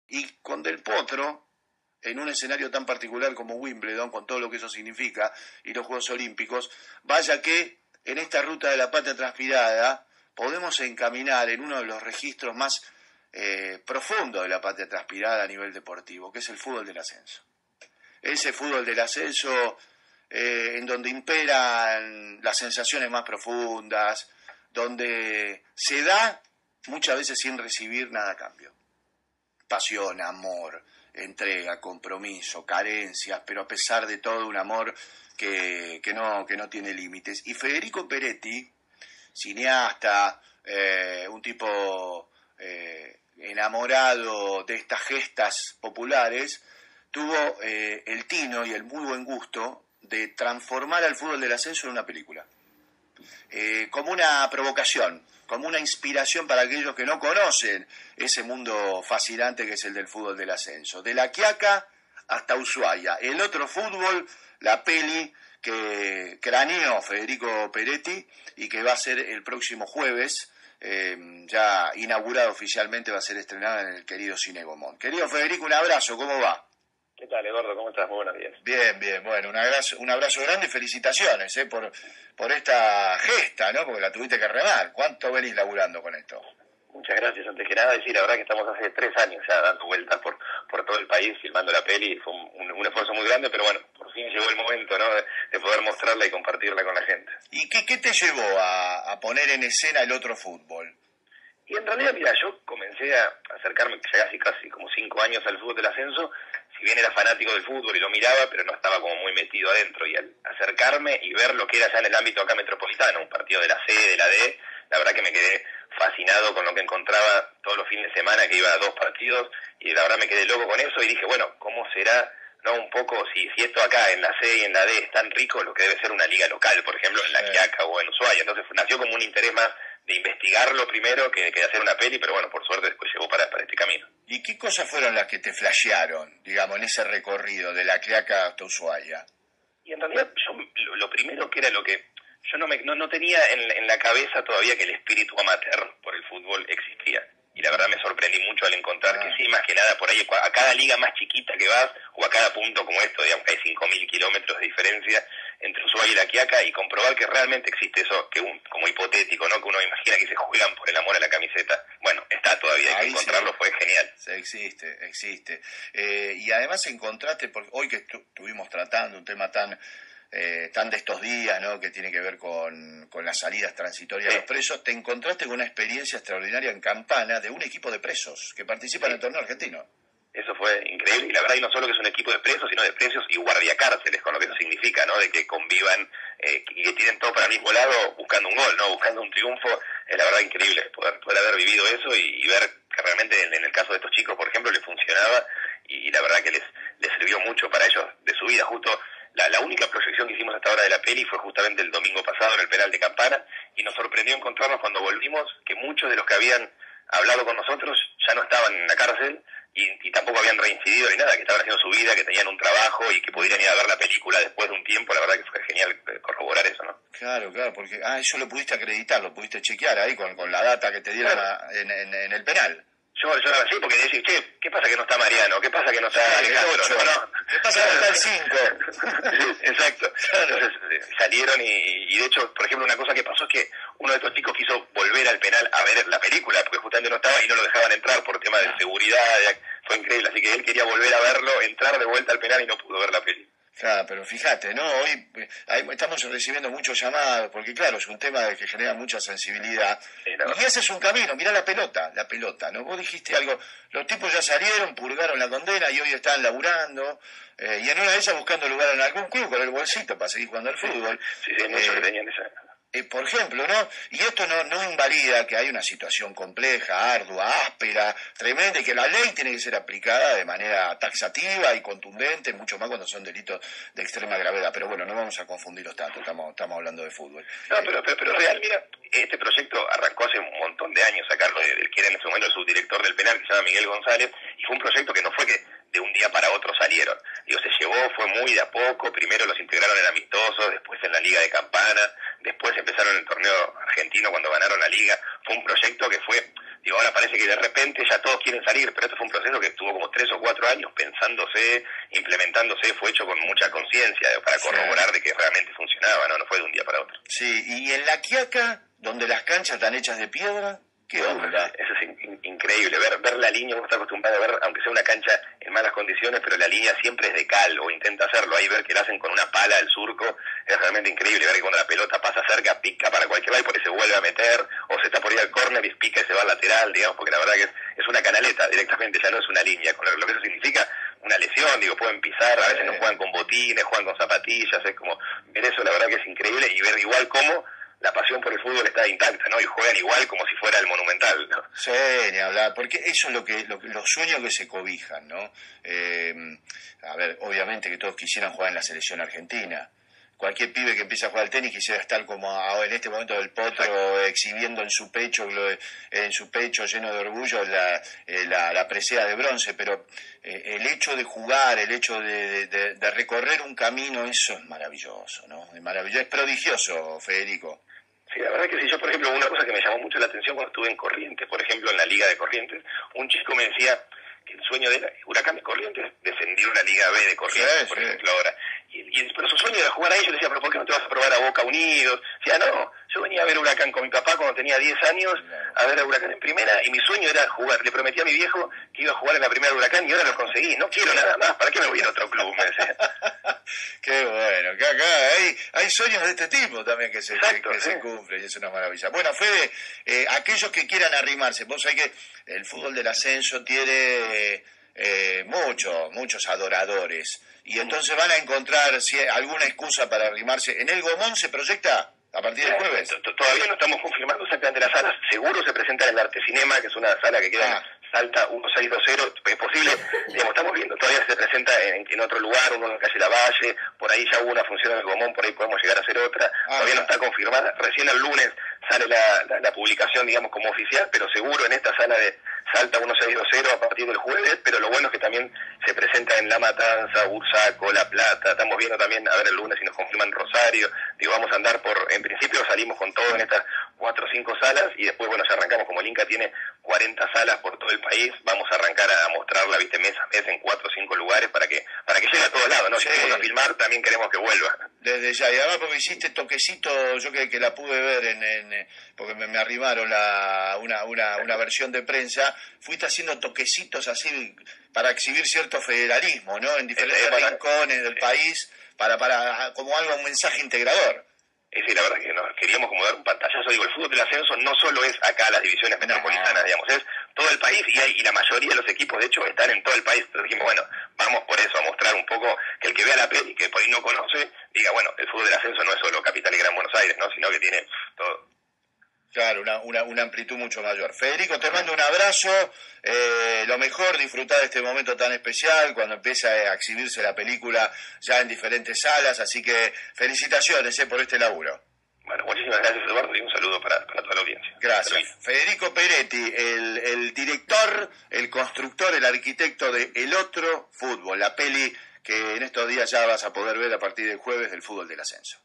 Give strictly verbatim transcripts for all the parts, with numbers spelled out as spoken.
Y con Del Potro, en un escenario tan particular como Wimbledon, con todo lo que eso significa, y los Juegos Olímpicos, vaya que en esta ruta de la patria transpirada podemos encaminar en uno de los registros más eh, profundos de la patria transpirada a nivel deportivo, que es el fútbol del ascenso. Ese fútbol del ascenso eh, en donde imperan las sensaciones más profundas, donde se da muchas veces sin recibir nada a cambio. Pasión, amor, entrega, compromiso, carencias, pero a pesar de todo un amor que, que, no, que no tiene límites. Y Federico Peretti, cineasta, eh, un tipo eh, enamorado de estas gestas populares, tuvo eh, el tino y el muy buen gusto de transformar al fútbol del ascenso en una película. Eh, como una provocación, como una inspiración para aquellos que no conocen ese mundo fascinante que es el del fútbol del ascenso. De La Quiaca hasta Ushuaia. El otro fútbol, la peli que craneó Federico Peretti y que va a ser el próximo jueves, eh, ya inaugurada oficialmente, va a ser estrenada en el querido Cine Gomón. Querido Federico, un abrazo, ¿cómo va? ¿Qué tal, Eduardo? ¿Cómo estás? Muy buenos días. Bien, bien, bueno, un abrazo, un abrazo grande y felicitaciones eh, por, por esta gesta, ¿no? Porque la tuviste que remar. ¿Cuánto venís laburando con esto? Muchas gracias, antes que nada, decir, la verdad que estamos hace tres años ya dando vueltas por por todo el país, filmando la peli, fue un, un esfuerzo muy grande, pero bueno, por fin llegó el momento, ¿no?, de, de poder mostrarla y compartirla con la gente. ¿Y qué, qué te llevó a, a poner en escena el otro fútbol? Y en realidad, mira, yo comencé a acercarme ya casi, casi como cinco años al fútbol del ascenso, si bien era fanático del fútbol y lo miraba, pero no estaba como muy metido adentro, y al acercarme y ver lo que era ya en el ámbito acá metropolitano, un partido de la C, de la D, la verdad que me quedé fascinado con lo que encontraba todos los fines de semana, que iba a dos partidos, y la verdad me quedé loco con eso, y dije, bueno, ¿cómo será, no, un poco, si, si esto acá en la C y en la D es tan rico, lo que debe ser una liga local, por ejemplo, en La Quiaca o en Ushuaia? Entonces nació como un interés más de investigarlo primero que, que de hacer una peli, pero bueno, por suerte después llegó para, para este camino. ¿Y qué cosas fueron las que te flashearon, digamos, en ese recorrido de La Quiaca hasta Ushuaia? Y en realidad, yo lo, lo primero que era lo que yo no, me, no, no tenía en, en la cabeza todavía que el espíritu amateur por el fútbol existía. Y la verdad me sorprendí mucho al encontrar ah. que sí, más que nada por ahí, a cada liga más chiquita que vas, o a cada punto como esto, digamos que hay cinco mil kilómetros de diferencia entre Ushuaia y La Quiaca, y comprobar que realmente existe eso, que un, como hipotético, ¿no?, que uno imagina que se juegan por el amor a la camiseta. Bueno, está todavía, hay que encontrarlo, sí. Fue genial. Sí, existe, existe. Eh, y además encontraste, porque hoy que estu- estuvimos tratando un tema tan... Eh, tan de estos días, ¿no?, que tiene que ver con, con las salidas transitorias sí. de los presos, te encontraste con una experiencia extraordinaria en Campana de un equipo de presos que participa sí. en el torneo argentino. Eso fue increíble, y la verdad, y no solo que es un equipo de presos, sino de presos y guardiacárceles, con lo que eso significa, ¿no?, de que convivan eh, y que tienen todo para el mismo lado buscando un gol, ¿no?, buscando un triunfo. Es la verdad increíble poder, poder haber vivido eso y, y ver que realmente en, en el caso de estos chicos, por ejemplo, les funcionaba, y, y la verdad que les, les sirvió mucho para ellos de su vida. Justo la, la única proyección que hicimos hasta ahora de la peli fue justamente el domingo pasado en el penal de Campana, y nos sorprendió encontrarnos cuando volvimos que muchos de los que habían hablado con nosotros ya no estaban en la cárcel, y, y tampoco habían reincidido ni nada, que estaban haciendo su vida, que tenían un trabajo y que pudieran ir a ver la película después de un tiempo. La verdad que fue genial corroborar eso, ¿no? Claro, claro, porque ah, eso lo pudiste acreditar, lo pudiste chequear ahí con, con la data que te dieron claro. a, en, en, en el penal. Yo, yo era así porque decís, che, ¿qué pasa que no está Mariano? ¿Qué pasa que no está sí, Alejandro? ¿No, no? ¿Qué pasa que no está el cinco? Exacto. Entonces salieron y, y de hecho, por ejemplo, una cosa que pasó es que uno de estos chicos quiso volver al penal a ver la película porque justamente no estaba y no lo dejaban entrar por tema de seguridad. Fue increíble, así que él quería volver a verlo, entrar de vuelta al penal y no pudo ver la peli. Claro, pero fíjate, ¿no? Hoy eh, estamos recibiendo muchos llamados, porque claro, es un tema que genera mucha sensibilidad. Sí, no. Y ese es un camino, mirá la pelota, la pelota, ¿no? Vos dijiste algo, los tipos ya salieron, purgaron la condena y hoy están laburando, eh, y en una de esas buscando lugar en algún club con el bolsito para seguir jugando al fútbol. Sí, sí, muchos que tenían esa... Eh, por ejemplo, ¿no? Y esto no, no invalida que hay una situación compleja, ardua, áspera, tremenda, y que la ley tiene que ser aplicada de manera taxativa y contundente, mucho más cuando son delitos de extrema gravedad. Pero bueno, no vamos a confundirlos tanto, estamos, estamos hablando de fútbol. No, pero, pero, pero real, mira, este proyecto arrancó hace un montón de años, sacarlo del que era en ese momento el subdirector del penal, que se llama Miguel González, y fue un proyecto que no fue que de un día para otro salieron. Digo, se llevó, fue muy de a poco, primero los integraron en amistosos, después en la Liga de Campana, después empezaron el torneo argentino cuando ganaron la Liga. Fue un proyecto que fue Digo, ahora parece que de repente ya todos quieren salir, pero esto fue un proceso que estuvo como tres o cuatro años pensándose, implementándose, fue hecho con mucha conciencia para corroborar de que realmente funcionaba, ¿no? No fue de un día para otro. Sí, y en La Quiaca, donde las canchas están hechas de piedra, ¿qué onda? Eso es in- increíble, ver ver la línea, uno está acostumbrado a ver, aunque sea una cancha en malas condiciones, pero la línea siempre es de cal, o intenta hacerlo, ahí ver que la hacen con una pala al surco, es realmente increíble, ver que cuando la pelota pasa cerca, pica para cualquier lado y por ahí se vuelve a meter, o se está por ir al córner y pica y se va al lateral, digamos, porque la verdad que es, es una canaleta directamente, ya no es una línea, con lo, lo que eso significa una lesión, digo, pueden pisar, a veces no juegan con botines, juegan con zapatillas, es como, ver eso la verdad que es increíble, y ver igual cómo la pasión por el fútbol está intacta, ¿no? Y juegan igual como si fuera el Monumental, ¿no? Sí, ni hablar, porque eso es lo que, lo, que- los sueños que se cobijan, ¿no? Eh, a ver, obviamente que todos quisieran jugar en la selección argentina. Cualquier pibe que empieza a jugar al tenis quisiera estar como ahora en este momento del Potro, exacto, exhibiendo en su pecho, lo- en su pecho lleno de orgullo la, eh, la, la presea de bronce, pero eh, el hecho de jugar, el hecho de, de, de recorrer un camino, eso es maravilloso, ¿no? Es maravilloso, es prodigioso, Federico. Sí, la verdad que sí, yo por ejemplo, una cosa que me llamó mucho la atención cuando estuve en Corrientes, por ejemplo en la Liga de Corrientes, un chico me decía que el sueño de él, Huracán de Corrientes, descendió una Liga B de Corrientes, sí, por sí. ejemplo ahora, y, y, pero su sueño era jugar a ellos. Le decía, pero ¿por qué no te vas a probar a Boca Unidos? Decía, no, yo venía a ver Huracán con mi papá cuando tenía diez años, a ver a Huracán en primera, y mi sueño era jugar, le prometí a mi viejo que iba a jugar en la primera de Huracán y ahora lo conseguí, no quiero nada más, ¿para qué me voy a otro club? Me decía. Qué bueno, que acá hay, hay sueños de este tipo también que se, Exacto, que, que sí. se cumplen, y es una maravilla. Bueno, Fede, eh, aquellos que quieran arrimarse, vos sabés que el fútbol del ascenso tiene eh, muchos, muchos adoradores, y entonces van a encontrar si alguna excusa para arrimarse. ¿En el Gomón se proyecta a partir del jueves? Todavía no estamos confirmando exactamente las salas, seguro se presenta en el Arte Cinema, que es una sala que queda... Ah. Salta uno seis dos cero, es posible, digamos, estamos viendo, todavía se presenta en, en otro lugar, uno en la calle Lavalle, por ahí ya hubo una función en el Gomón, por ahí podemos llegar a hacer otra, ah, todavía no está confirmada, recién el lunes sale la, la, la publicación, digamos, como oficial, pero seguro en esta sala de Salta uno seis dos cero a partir del jueves, pero lo bueno es que también se presenta en La Matanza, Bursaco, La Plata, estamos viendo también, a ver el lunes si nos confirman Rosario, digo, vamos a andar por, en principio salimos con todo en estas cuatro o cinco salas, y después, bueno, ya arrancamos, como el Inca tiene cuarenta salas por todo el país, vamos a arrancar a mostrarla, viste, mes a mes en cuatro o cinco lugares para que para que llegue a todos lados, ¿no? Sí. Si vamos a filmar, también queremos que vuelva. Desde ya, y además porque hiciste toquecito, yo que, que la pude ver en, en porque me, me arribaron la, una, una, una versión de prensa, fuiste haciendo toquecitos así para exhibir cierto federalismo, ¿no? En diferentes eh, para, rincones del eh, país, para, para como algo, un mensaje integrador. Sí, sí, la verdad que nos queríamos como dar un pantallazo, digo, el fútbol del ascenso no solo es acá las divisiones metropolitanas, no. digamos, es todo el país, y, hay, y la mayoría de los equipos de hecho están en todo el país. Entonces dijimos, bueno, vamos por eso a mostrar un poco, que el que vea la peli, que por ahí no conoce, diga, bueno, el fútbol del ascenso no es solo Capital y Gran Buenos Aires, ¿no? Sino que tiene todo. Claro, una, una, una amplitud mucho mayor. Federico, te mando un abrazo, eh, lo mejor, disfrutar de este momento tan especial, cuando empieza a exhibirse la película ya en diferentes salas, así que felicitaciones eh, por este laburo. Bueno, muchísimas gracias, Eduardo, y un saludo para, para toda la audiencia. Gracias. Federico Peretti, el, el director, el constructor, el arquitecto de El Otro Fútbol, la peli que en estos días ya vas a poder ver a partir del jueves del fútbol del ascenso.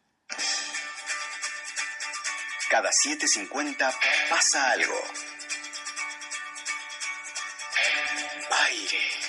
Cada siete cincuenta pasa algo. Aire.